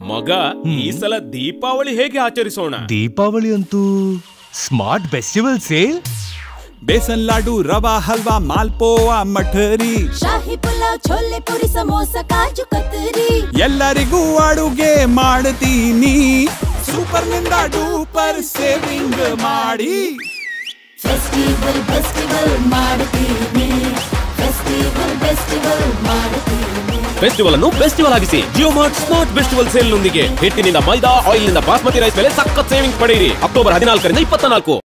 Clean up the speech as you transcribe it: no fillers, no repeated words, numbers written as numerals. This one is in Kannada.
ಮಗ ಈ ಸಲ ದೀಪಾವಳಿ ಹೇಗೆ ಆಚರಿಸೋಣ? ದೀಪಾವಳಿ ಅಂತೂ ಸ್ಮಾರ್ಟ್ ಫೆಸ್ಟಿವಲ್ ಸೇಲ್, बेसन लाडू रवा हलवा मालपोवा मठरी शाही पुलाव छोले पूरी समोसा काजू कतरी ಎಲ್ಲರಿಗೂ ಅಡುಗೆ ಮಾಡ್ತೀನಿ ಸೂಪರ್ ನಿಂದ ಡೂಪರ್ ಸೇವಿಂಗ್ ಮಾಡಿ ಫೆಸ್ಟಿವಲ್ ಫೆಸ್ಟಿವಲ್ ಮಾಡ್ತೀನಿ ಫೆಸ್ಟಿವಲ್ ಫೆಸ್ಟಿವಲ್ ಮಾಡ್ತೀನಿ ಫೆಸ್ಟಿವಲ್ ಅನ್ನು ಫೆಸ್ಟಿವಲ್ ಆಗಿಸಿ JioMart smart festival sale ನೊಂದಿಗೆ ಹಿಟ್ಟಿನಿಂದ ಮೈದಾ ಆಯಿಲ್ ನಿಂದ ಬಾಸ್ಮತಿ ರೈಸ್ ಮೇಲೆ ಸಖತ್ ಸೇವಿಂಗ್ಸ್ ಪಡೆಯಿರಿ. ಅಕ್ಟೋಬರ್ 14 ರಿಂದ 24.